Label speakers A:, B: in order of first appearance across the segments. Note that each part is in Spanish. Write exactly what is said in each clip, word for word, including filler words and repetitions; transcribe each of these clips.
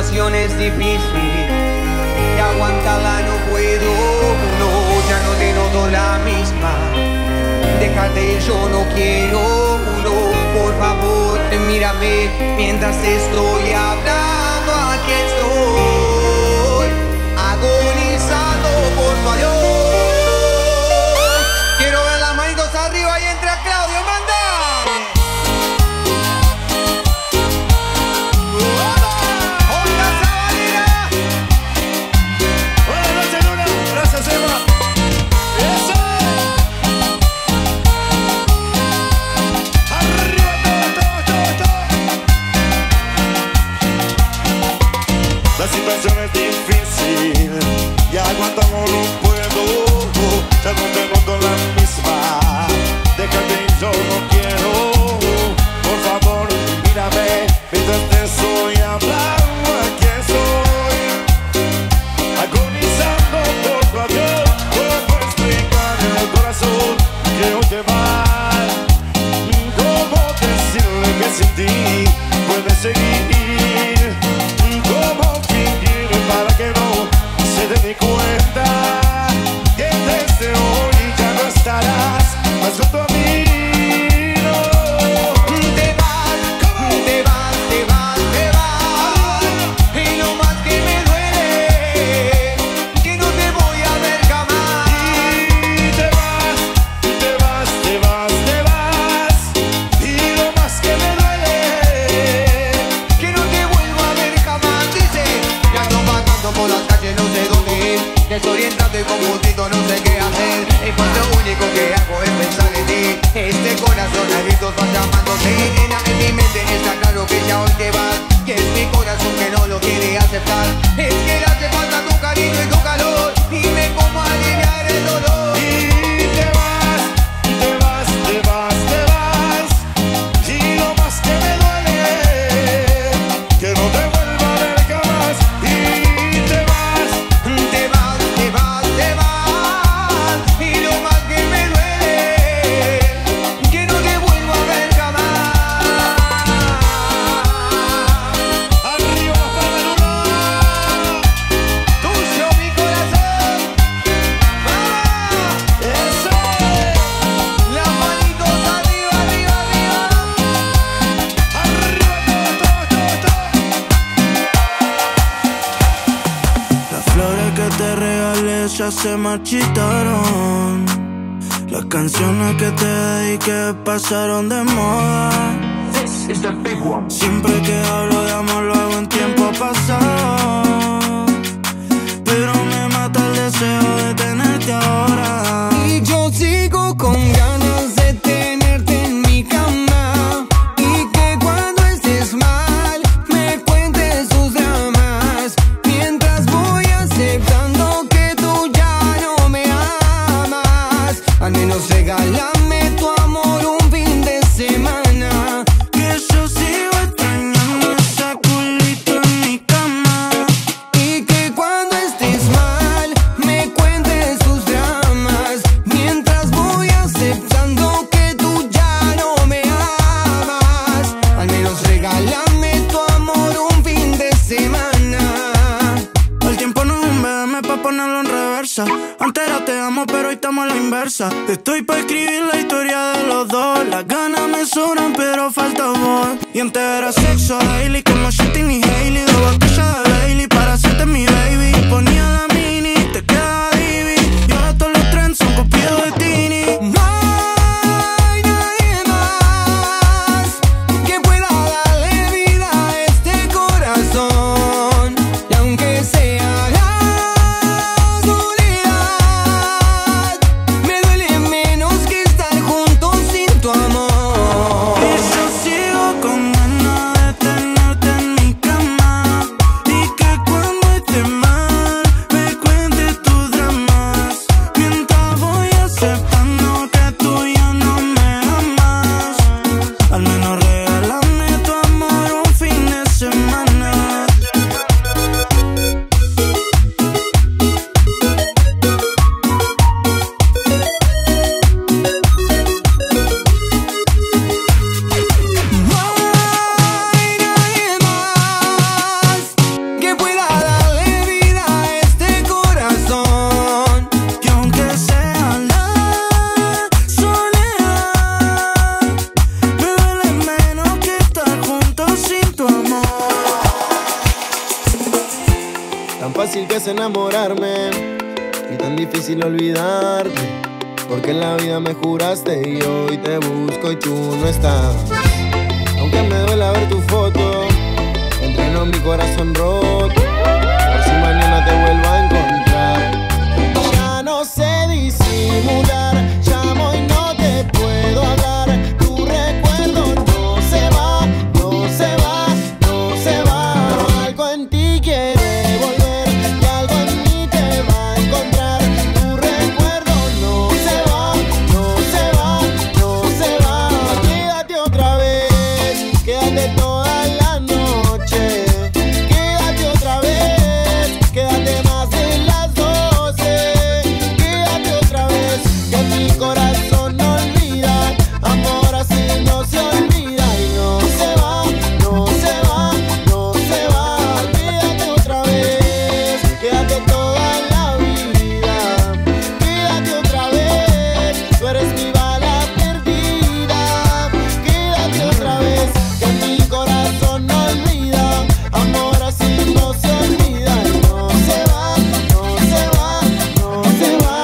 A: situación es difícil y aguantarla no puedo, no, ya no te noto la misma. Déjate, yo no quiero, no, por favor, mírame mientras te estoy hablando. Aquí estoy, agonizando por tu adiós. Quiero ver las manitos arriba y entre a Claudio, manda.
B: La situación es difícil y aguantamos no puedo, ya no te noto la misma. Déjate, yo no quiero, por favor, mírame mientras te estoy hablando. Aquí estoy, agonizando por tu adiós. ¿Cómo explicar en el corazón que hoy te vas? ¿Cómo decirle que sin ti puedes seguir? Para que no se dé ni cuenta que desde hoy ya no estarás más junto a mí. No.
A: Te vas, te vas, te vas, te vas. Y lo más que me duele, que no te voy a ver jamás.
B: Y te vas, te vas, te vas, te vas. Y lo más que me duele,
A: que no te vuelvo a ver jamás. Dice, ya no pasando por las calles, no sé dónde ir. Te estoy entrando y confundito, no sé qué hacer. Y pues lo único que hago es pensar en ti. Este corazón a gritos va llamándote. En, en mi mente está claro que ya hoy te vas. Y es mi corazón que no lo quiere aceptar. Es que le hace falta tu cariño y tu calor. Dime cómo aliviar el dolor.
B: y te vas, te vas, te vas, te vas. Y lo más que me duele, que no te vuelva a ver jamás. Y te vas,
A: Te vas, te vas, te vas. Y lo más que me duele, que no te vuelvo a ver jamás.
B: arriba para el uno.
A: Tuyo mi corazón. Vamos.
B: Eso es.
A: Las manitos arriba, arriba, arriba.
B: Arriba todo, todo, todo, todo.
C: Las flores que te regalé ya se marchitaron. Las canciones que te dediqué pasaron de moda. Siempre que hablo de amor lo hago en tiempo pasado, pero me mata el deseo de tenerte ahora.
A: Y yo sigo con ganas de tenerte en mi cama. Y que cuando estés mal me cuentes tus dramas. Mientras voy aceptando que tú ya no me amas. Al menos regálame tu amor un fin de semana.
C: Que yo sigo extrañando ese culito en mi cama.
A: Y que cuando estés mal me cuentes tus dramas. Mientras voy aceptando que tú ya no me amas. Al menos regálame tu amor un fin de semana.
C: El tiempo no es un B M pa' ponerlo en reversa. Antes era te amo, pero hoy estamos a la inversa. Estoy pa' escribir la historia de los dos. Las ganas me sobran, pero falta voz. Y antes era sexo daily, como Justin y Hailey. Dos botellas de Bailey para hacerte mi baby. Ponía la mini, te quedaba divi. Y ahora todos los trends son copiados de Tini.
A: No hay nadie más que pueda darle vida a este corazón. Y aunque sea la soledad, me duele menos que estar juntos sin tu amor.
C: Y yo sigo con ganas de tenerte en mi cama. Y que
D: enamorarme y tan difícil olvidarte, porque en la vida me juraste y hoy te busco y tú no estás. Aunque me duela ver tu foto, entreno mi corazón roto, por si mañana te vuelvo a encontrar. Ya no sé disimular, llamo y no te puedo hablar. Tu recuerdo no se va, no se va, no se va. Algo en ti quiere volver y algo en mí te va a encontrar. Tu recuerdo no se va, no se va, no se va. Quédate otra vez, quédate toda la noche. Quédate otra vez, quédate más de las doce. Quédate otra vez, que mi corazón no olvida. Amor así no se olvida y no se va, no se va, no se va. Quédate otra vez, quédate toda la vida. Quédate otra vez, tú eres mi bala perdida. Quédate otra vez, que mi corazón no olvida. Amor así no se olvida y no se va, no se va, no se va.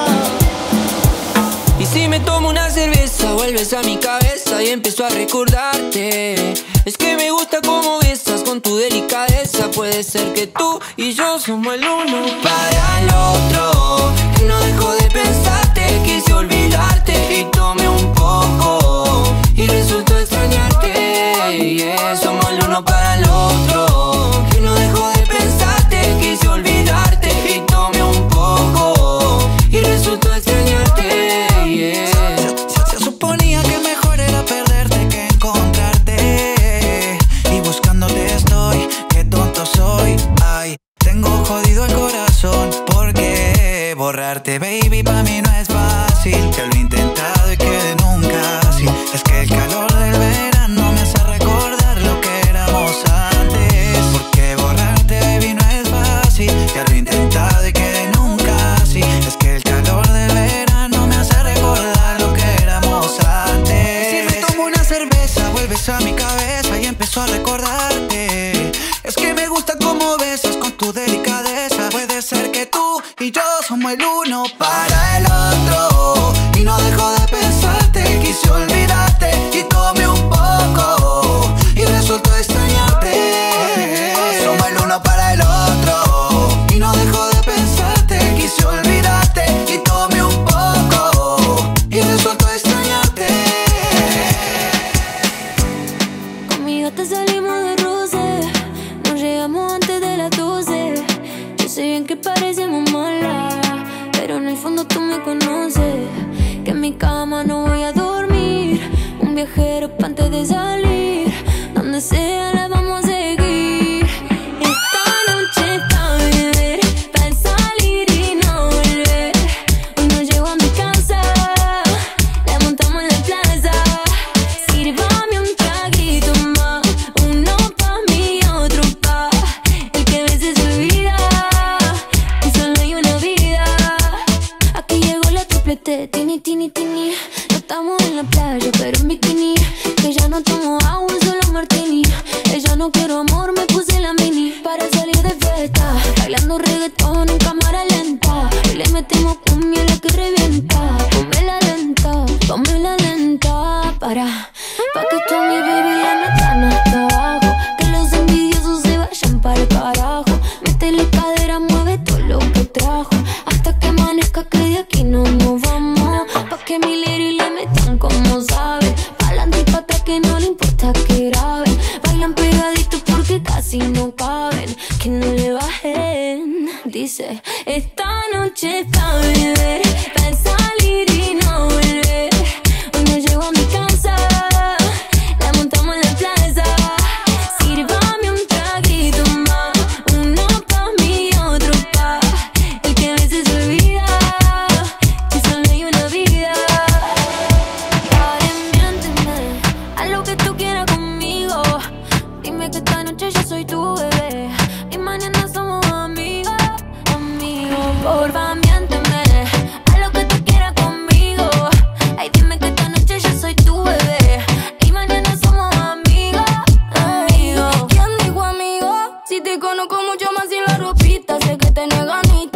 E: Y si me tomo una cerveza, vuelves a mi cabeza y empiezo a recordarte. Es que me gusta cómo besas con tu delicadeza. Puede ser que tú y yo somos el uno para el otro. Que no dejo de pensarte, quise olvidarte y tomé un poco y resultó extrañarte. Yeah, somos el uno para el otro. Que no dejo de pensarte, quise olvidarte y tomé un poco y resultó extrañarte. Yeah.
C: Se, se suponía que mejor era perderte que encontrarte. Y buscándote estoy, qué tonto soy. Ay, tengo jodido el corazón. Porque borrarte, baby, pa' mí no es fácil. Que lo he intentado y que nunca así. Es que el calor del verano me hace recordar lo que éramos antes. Porque borrarte, baby, no es fácil. Ya lo he intentado y que nunca así. Es que el calor del verano me hace recordar lo que éramos antes. Si me tomo una cerveza, vuelves a mi cabeza y empiezo a recordarte. Es que me gusta cómo besas con tu delicadeza. Puede ser que tú y yo somos el uno para el otro. Y no dejo de pensarte, quise olvidarte y tomé un poco y resultó extrañarte. Somos el uno para el otro. Y no dejo de pensarte, quise olvidarte y tomé un poco y resultó extrañarte.
F: Conmigo te salimos de roce, nos llegamos antes de las doce. Yo sé bien que parecemos malas, pero en el fondo tú me conoces. Que en mi cama no voy a dormir, un viajero pa' antes de salir. Donde sea la vamos a seguir. Esta noche pa' beber, pa' salir y no volver. Hoy no llego a mi casa, la montamos en la plaza. Sírvame un traguito más, uno pa' mí y otro pa' el que a veces se olvida. Y solo hay una vida. Aquí llegó la triplete, tini, tini, tini. No estamos en la playa, pero en bikini. Que ya no tomo agua, solo martini. Ella no quiero amor, me puse la mini. Para salir de fiesta, bailando reggaetón en cámara lenta. Y le metemos cumbia la que revienta. Ponme la lenta, ponme la lenta. Para, pa' que tú mi baby la metan hasta abajo. Que los envidiosos se vayan para el carajo. Métele cadera, mueve todo lo que trajo. Hasta que amanezca que de aquí no nos vamos. Pa' que mi lady le metan como sabe. Pa'lante y pa' atrás que no le importa que graben. Bailan pegaditos porque casi no caben. Que no le bajen. Dice, esta noche pa' beber, pa' salir y no volver. Hoy no llego a mi casa, la montamos en la plaza. Sírvame un traguito más, uno pa' mí y otro pa' el que a veces se olvida. Que solo hay una vida. Dale, miénteme, haz lo que tú quieras conmigo. Dime que esta noche yo soy tu bebé y mañana somos amigos, amigos. Porfa, miénteme, haz lo que tú quieras conmigo. Ay, dime que esta noche yo soy tu bebé y mañana somos amigos, amigos. ¿Quién dijo amigo? Si te conozco mucho más sin la ropita, sé que tenés ganitas.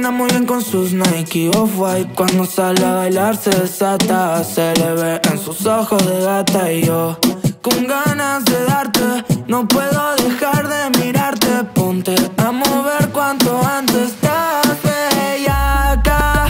C: anda muy bien con sus Nike Off-White. Cuando sale a bailar se desata, se le ve en sus ojos de gata. Y yo con ganas de darte, no puedo dejar de mirarte. Ponte a mover cuanto antes, estás bellaca.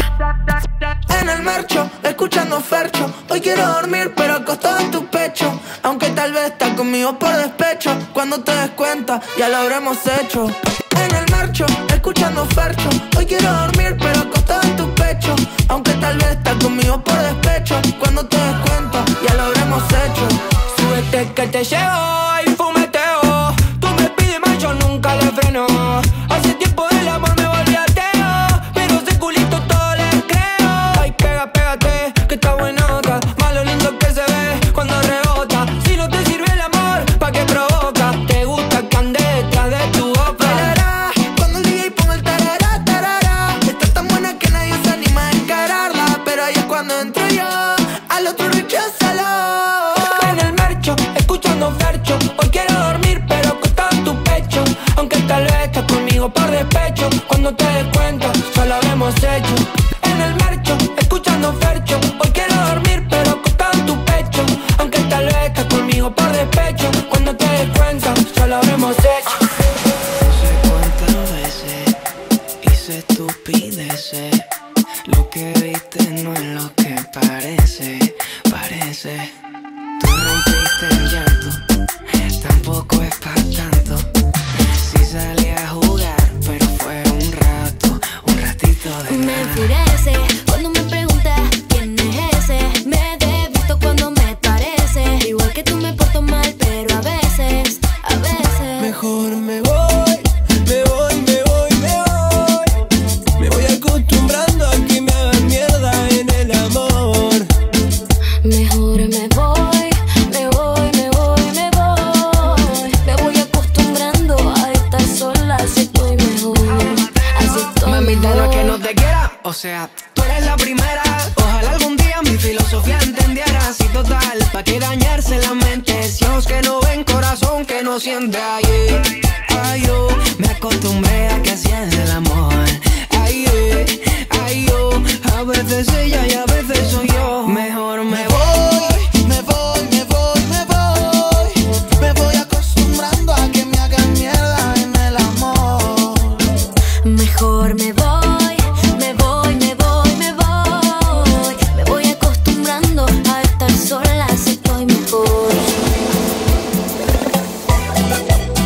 C: En el marcho, escuchando Fercho. Hoy quiero dormir pero acostado en tu pecho. Aunque tal vez estás conmigo por despecho. Cuando te des cuenta, ya lo habremos hecho. En el marcho, escuchando Fercho. Hoy quiero dormir pero acostado en tu pecho. Aunque tal vez estás conmigo por despecho. Cuando te des cuenta, ya lo habremos hecho.
E: Súbete que te llevo y fumeteo. Tú me pides más, yo nunca le freno. Hace tiempo el amor me volvió ateo, pero ese culito todo le creo. Ay, pega, pégate, que está buenota. Más lo lindo que se ve cuando rebota. Si no te sirve el amor, ¿pa' qué provoca? Te gusta que ande detrás de tu boca.
C: Tarará, cuando el D J pone el tarará, tarará. Está tan buena que nadie se anima a encararla. Pero ahí es cuando entro yo, al otro recházalo.
E: En el marcho, escuchando Fercho. Hoy quiero dormir pero acostado en tu pecho. Aunque tal vez estás conmigo por despecho. Cuando te des cuenta, ya lo habremos hecho. En el marcho, escuchando Fercho. Hoy quiero dormir pero acostado en tu pecho. Aunque tal vez estás conmigo por despecho. Cuando te des cuenta, ya lo habremos hecho.
G: No sé cuántas veces hice estupideces. Lo que viste no es lo que parece, parece. Tú rompiste el llanto, tampoco es pa' tanto. Sí salí a jugar, pero fue un rato, un ratito de
F: Me
G: nada.
F: enfurece cuando me preguntas quién es ese. Me desvisto cuando me parece. Igual que tú me porto mal, pero a veces, a veces.
C: Mejor me voy, me voy, me voy, me voy. Me voy acostumbrando a que me hagan mierda en el amor.
F: Mejor me voy, me voy, me voy, me voy. Me voy acostumbrando a estar sola, así estoy mejor. Así estoy
G: Mamita, no es que no
F: mejor.
G: te quiera, o sea, tú eres la primera. Ojalá algún día mi filosofía entendieras. Y total, ¿pa' qué dañarse la mente? Si ojos que no ven, corazón que no siente. Ay, ay, yo me acostumbré a que hacías el amor. Ay, eh, ay, yo, a veces ella y a veces soy yo. Mejor me voy,
C: Me voy, me voy, me voy. Me voy acostumbrando a que me hagan mierda en el amor.
F: Mejor me voy, me voy, me voy, me voy. Me voy acostumbrando a estar sola, así estoy mejor.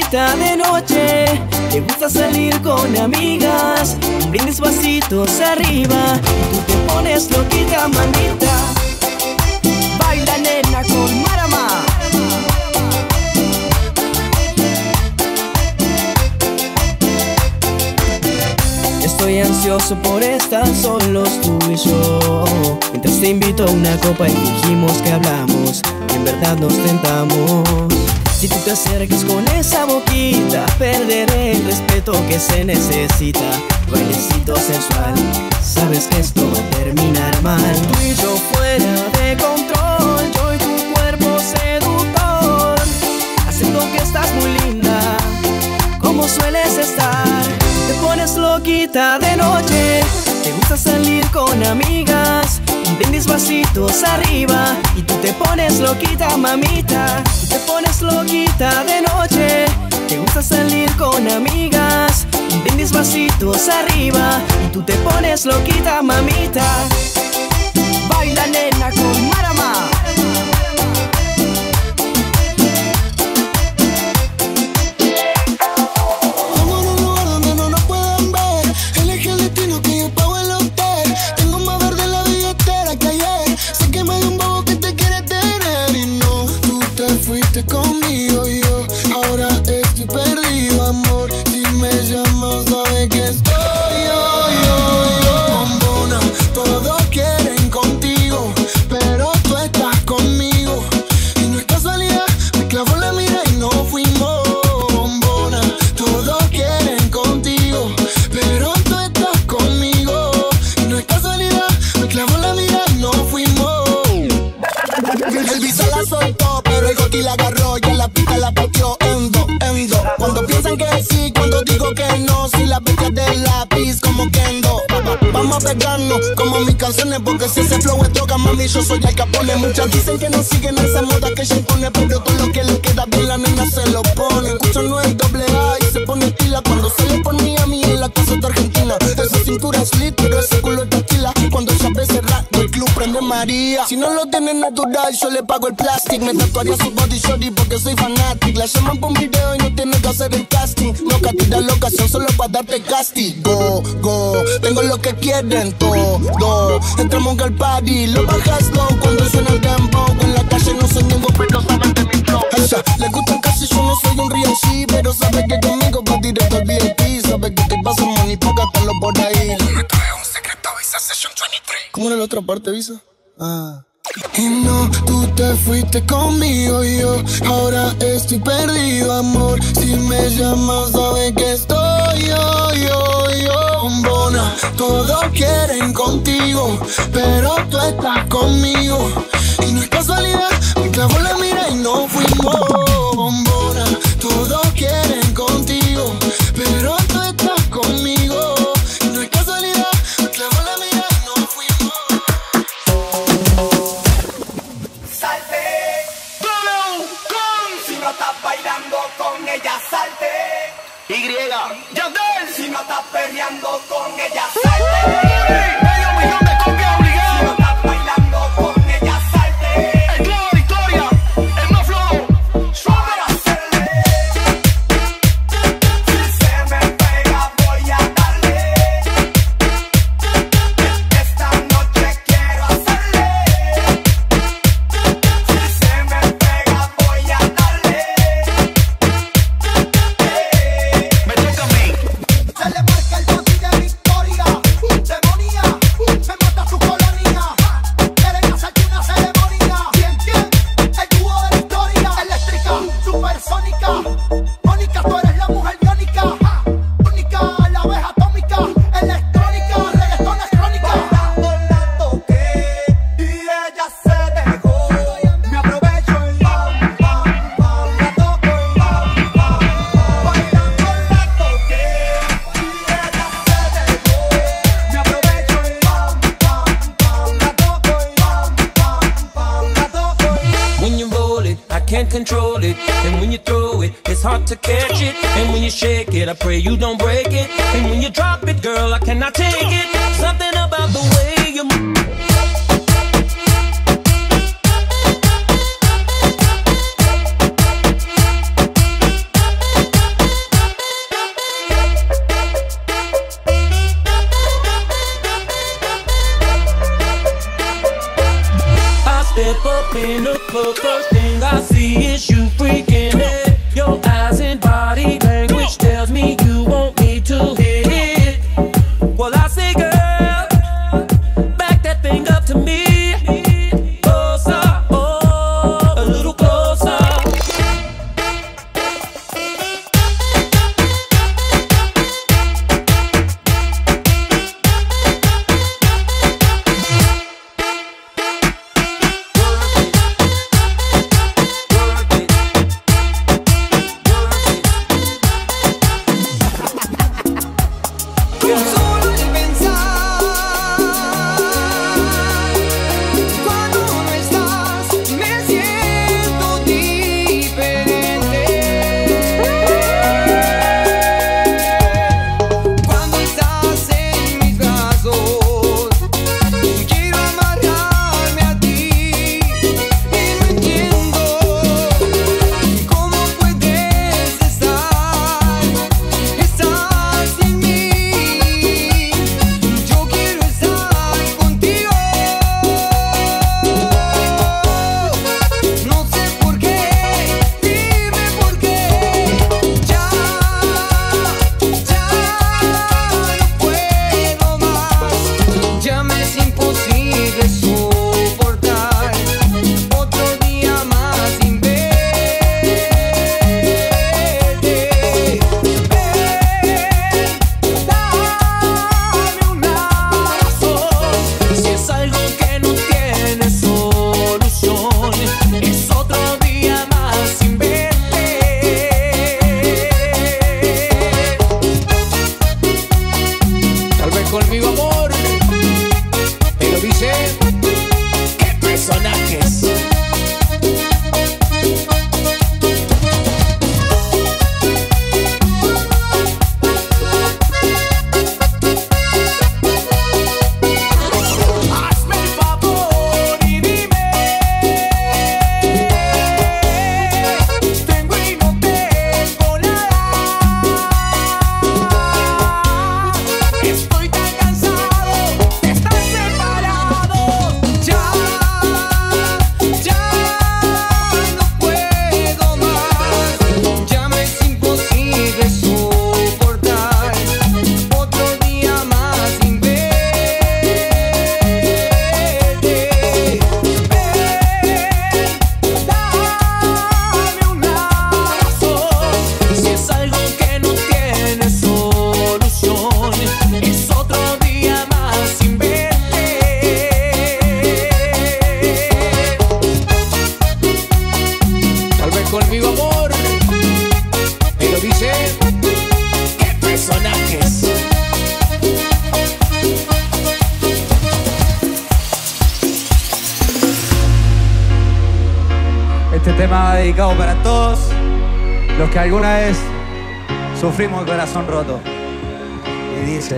C: loquita de noche, te gusta salir con amigas, un brindis vasitos arriba, y tú te pones loquita, mamita. Baila nena con Marama. Estoy ansioso por estar solos tú y yo, mientras te invito a una copa y fingimos que hablamos y en verdad nos tentamos. Si tú te acerques con esa boquita, perderé el respeto que se necesita. Bailecito sensual, sabes que esto va a terminar mal. Tú y yo fuera de control, yo y tu cuerpo seductor, haciendo que estás muy linda, como sueles estar. Te pones loquita de noche, te gusta salir con amigas, un brindis vasitos arriba, y tú te pones loquita, mamita. Tú te pones loquita de noche, te gusta salir con amigas, un brindis vasitos arriba, y tú te pones loquita, mamita. Baila nena con Marama.
H: Conmigo yo, ahora estoy perdido, amor. Si me llamas, sabes que estoy yo, yo, yo. Bombona, todos quieren contigo, pero tú estás conmigo. Y no es casualidad, me clavó la mira y no fuimos. Bombona, todos quieren contigo, pero tú estás conmigo. Y no es casualidad, me clavó la mira y no fuimos. El visa la soltó, pero el goti la agarró y en la pista la pateó endo, endo. Cuando piensan que sí, cuando digo que no, si la bestia del lápiz como Kendo. Vamos a pegarnos como mis canciones, porque si ese flow es droga, mami, yo soy el Capone. Muchas dicen que no siguen esa moda que ella impone, pero todo lo que le queda bien la nena se lo pone. Escucho no es doble A y se pone estila cuando sale por mí a mí en la casa de Argentina. Esa cintura es lit, pero ese culo es tequila. Cuando ella ve cerrar, el club prende María. Si no lo tiene natural, yo le pago el plastic. Me tatuaría su body shorty porque soy fanatic. La llaman por un video y no tiene que hacer el casting. No tira la ocasión solo para darte castigo. Go, tengo lo que quieren todo. Entramos al party, lo bajas low cuando suena el tempo. En la calle no soy ningún pero saben de mi flow. A ella le gustan casi, yo no soy un real G, pero sabe que conmigo va directo al V I P. Sabe que te paso money, pócatelo por ahí. Esto es un secreto, Visa Session veintitrés. ¿Cómo era la otra parte, Visa? Ah. Y no, tú te fuiste conmigo y yo ahora estoy perdido, amor. Si me llamas, sabes que estoy yo, yo, yo. Bombona, todos quieren contigo, pero tú estás conmigo. Y no es casualidad, me clavó la mira y no fuimos. Bombona, todos quieren contigo, pero tú estás conmigo. Y no es casualidad, me clavó la mira y no fuimos.
A: Si no estás bailando con ella, salte. Y, Yandel. Si no estás perreando con ella, salte. Medio millón de copias obligadas. Si no estás bailando con ella, salte. El clavo de Victoria, el más flojo. Suave a hacerle. Si se me pega, voy a darle. Esta noche quiero hacerle. Si se me pega, voy a darle. Me toca a mí. Se le marca el body de Victoria. Demonía, me mata su colonia. Quieren hacerte una ceremonia. ¿Quién, quién? El dúo de Victoria. Eléctrica, supersónica. Mónica, tú eres la mujer biónica. Única, la abeja atómica. Electrónica, reggaetón es crónica. Bailando la toqué y ella se dejó. Me aprovecho y pam, pam, pam. La toco y pam, pam, pam. Bailando la toqué y ella se dejó. Me aprovecho y pam, pam, pam. La toco y pam, pam, pam. La toco y
E: When you roll it, I can't control it. And when you throw it, it's hard to catch it. And when you shake it, I pray you don't break it. And when you drop it, girl, I cannot take it. Something about the way you move.
I: Step up in the club, first thing I see is you freaking it. Your eyes and body language tells me you want me to hit it. Well, I say, girl, back that thing up to me. Closer, oh, a little closer.
A: Dedicado para todos los que alguna vez sufrimos el corazón roto. Y dice: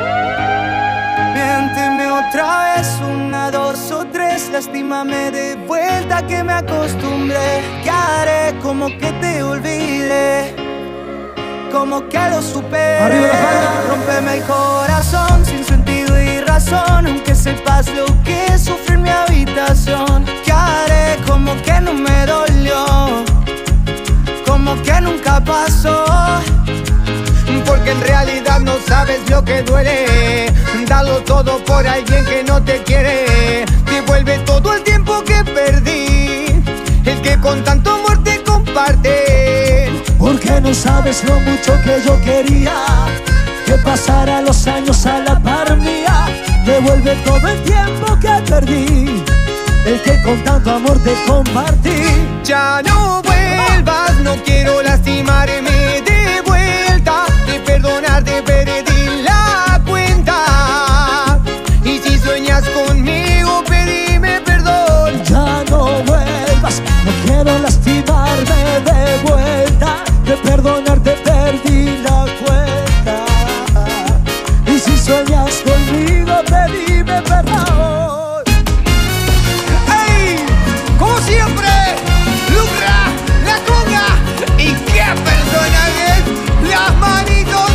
C: miénteme otra vez, una, dos o tres, lastímame de vuelta que me acostumbré. ¿Qué haré? Como que te olvidé, como que lo superé. Rómpeme el corazón sin sentido y razón, aunque sepas lo que es sufrir mi habitación. ¿Qué haré? Como que no me dolió, como que nunca pasó.
A: Porque en realidad no sabes lo que duele. Dalo todo por alguien que no te quiere. Devuelve todo el tiempo que perdí, el que con tanto amor te comparte.
J: Porque no sabes lo mucho que yo quería que pasara los años a la par mía. Devuelve todo el tiempo que perdí, el que con tanto amor te compartí.
A: Ya no vuelvas, no quiero lastimarme de vuelta. De perdonarte perdí la cuenta. Y si sueñas conmigo, pedime perdón.
J: Ya no vuelvas, no quiero lastimarme de vuelta. De perdonarte perdí la cuenta. Y si sueñas conmigo, pedime perdón.
A: ¡Ey! Como siempre, Lucra, la conga. ¿Y qué persona es? Las manitos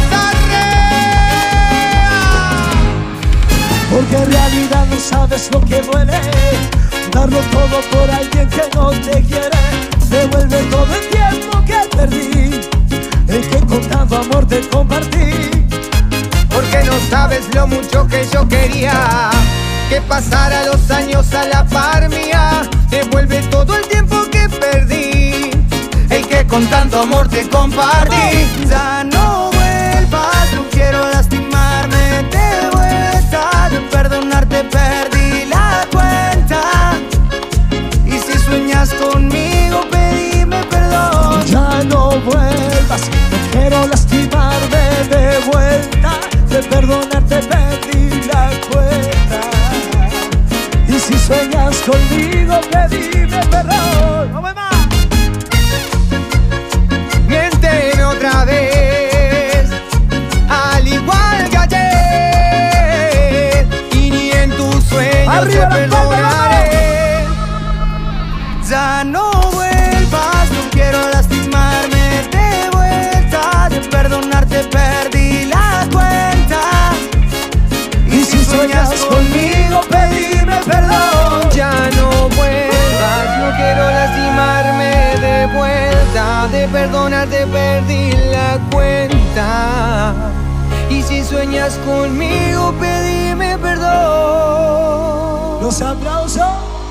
A: arriba.
J: Porque en realidad no sabes lo que duele. Dar darlo todo por alguien que no te quiere. Devuelve todo el tiempo que perdí, el que con tanto amor te compartí.
A: Porque no sabes lo mucho que yo quería que pasara los años a la par mía. Devuelve todo el tiempo que perdí, el que con tanto amor te compartí.
C: Ya no vuelvas, no quiero lastimarme de vuelta. De perdonarte perdí la cuenta. Y si sueñas conmigo, pedime perdón.
J: Ya no vuelvas, no quiero lastimarme de vuelta. De perdonarte perdí la cuenta. Y si sueñas conmigo, pedime perdón. ¡No me más!
A: Miénteme otra vez, al igual que ayer, y ni en tus sueños te perdonaré.
C: Ya no vuelvas, no quiero lastimarme de vuelta. De perdonarte perdí la cuenta.
J: Y si sueñas conmigo, pedime perdón.
A: Ya no vuelvas, no quiero lastimarme de vuelta. De perdonarte perdí la cuenta. Y si sueñas conmigo, pedime perdón.
J: Los aplausos.